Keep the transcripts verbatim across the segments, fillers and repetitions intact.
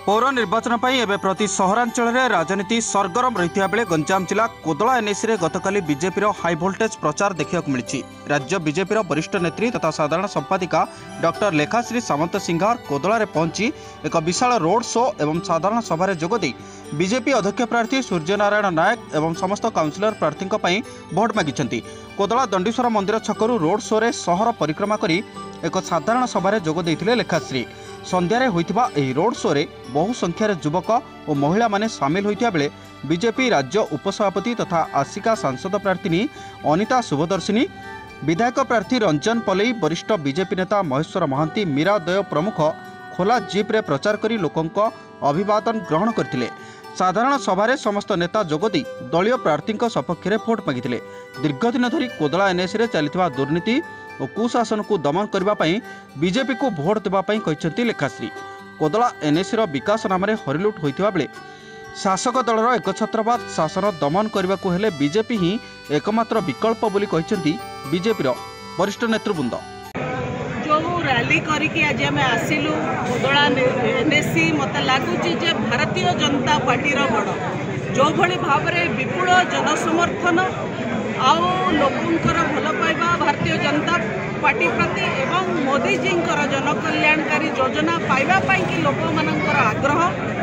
पौर निर्वाचन पर एवं प्रति सहरांचल में राजनीति सरगरम रही बेले गंजाम जिला कोदला एनएसी रे गतकाली बीजेपी हाई भोल्टेज प्रचार देखा मिली। राज्य बीजेपी वरिष्ठ नेत्री तथा साधारण संपादिका डॉक्टर लेखाश्री सामंत सिंघार कोदला रे पहुंची एक विशाल रोड शो एवं साधारण सभा जोगदे बीजेपी अध्यक्ष प्रार्थी सूर्यनारायण नायक एवं समस्त काउंसिलर प्रार्थी भोट मागिंट। कोदला दंडीश्वर मंदिर छकरू रोड शो रे सहर परिक्रमा करी एक साधारण सभा जोग देइथिले लेखाश्री। संध्यारे होइथिबा एही रोड शो रे बहु संख्यार युवक और महिला माने सामिल होइथिया बेले बीजेपी राज्य उपसभापति तथा आसिका सांसद प्रार्थी अनिता शुभदर्शिनी, विधायक प्रार्थी रंजन पलई, वरिष्ठ बीजेपी नेता महेश्वर महांती, मीरा दय प्रमुख खोला जीप रे प्रचार करी लोकंक अभिवादन ग्रहण करथिले। साधारण सभा समस्त नेता जोगदी दलीय प्रार्थी सपक्ष में भोट मागिथिले। दीर्घदिन धरी कोदला एनएसी रे चलिथिबा दुर्नीति और कुशासन को दमन करने बीजेपी को भोट देवाई कहते लेखाश्री। कोदला एनएसी विकास नाम हरिलुट होता बेले शासक दलर एकछत्रवाद शासन दमन करने को हेले बीजेपी ही एकमात्र विकल्प बोली कहते बीजेपी वरिष्ठ नेतृवृंद। जो रैली करके आज आम आसिलु कोदला एनएसी मत लगुच भारतीय जनता पार्टी बड़ जो भली भाव में विपुल जनसमर्थन आउ लोकंकर भल पाइबा भारतीय जनता पार्टी प्रति एवं मोदी जी जन कल्याणकारी योजना पाइबा कि लोक मानकर आग्रह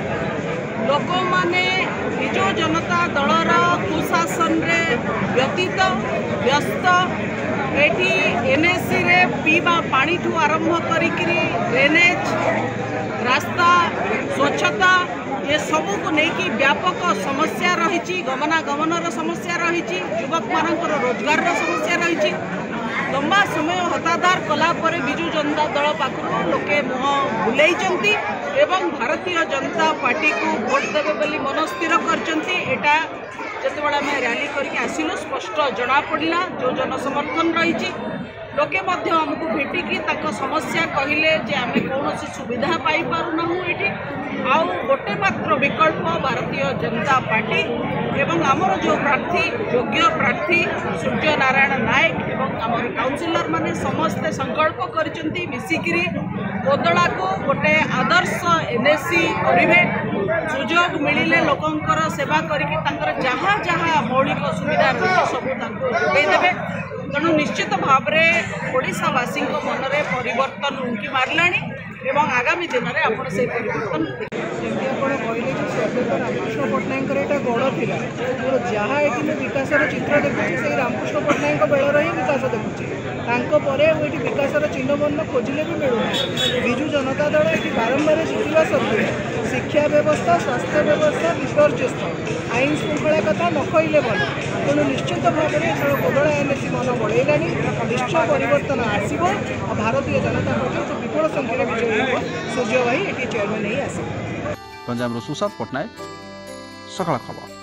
लोक माने बिजु जनता दलर कुशासन रे व्यतीत व्यस्त एटी एनएसी रे पीवा पानी ठू आरंभ करिकरी ड्रेनेज रास्ता स्वच्छता ये सबू को लेकिन व्यापक समस्या रही, गमनागमन समस्या रही, युवक मानकर रोजगार समस्या रही। लंबा समय हताधार कलापर बिजु जनता दल पाखु लोके मुह बुलाई एवं भारतीय जनता पार्टी को भोट देवे बोली मन स्थिर करटा जितेबाला आम रैली करके आसिलु स्पष्ट जना पड़ा जो जनसमर्थन रही लोके आमको भेटिकी समस्या कहले जे आम कौन सुविधा पाई पारुना ये आउ गोटे मात्र विकल्प भारतीय जनता पार्टी एवं आमर जो प्रार्थी योग्य प्रार्थी सूर्यनारायण नायक एवं आमर काउंसिलर माने समस्ते संकल्प करचंती मिसिकिरी कोदला को गोटे आदर्श एनएसी करिवे सुजोग मिलिले लोकंकर सेवा करके तांकर जहाँ जहाँ मौलिक सुविधा रही सबू जोगाई देवे। तेणु निश्चित भाव में ओडिशावासी मन में परिवर्तन उंकी मारला एवं आगामी दिन में आप परिवर्तन कहले स्वर्गत रामकृष्ण पट्टनायक यहाँ गड़ थिला जहाँ ये विकास चित्र देखुची से रामकृष्ण पट्टनायक बेलर ही विकास देखुची ये विकास चिन्ह बन्न खोजिले भी मिलूना। बिजु जनता दल ये बारंबार जितवा सत्वे शिक्षा व्यवस्था स्वास्थ्य व्यवस्था विपर्यस्त आईन श्रृंखला कथा न कहले भल। तेणु निश्चित भाव में कोदला एनएसी मन बढ़ेगा निश्चय परिवर्तन आसब भारतीय जनता पार्टी विपुल संख्यार विजयी हो सूर्य भाई ये चेयरमैन ही आस। गंजाम सुशांत पट्टनायक, सकाळ खबर।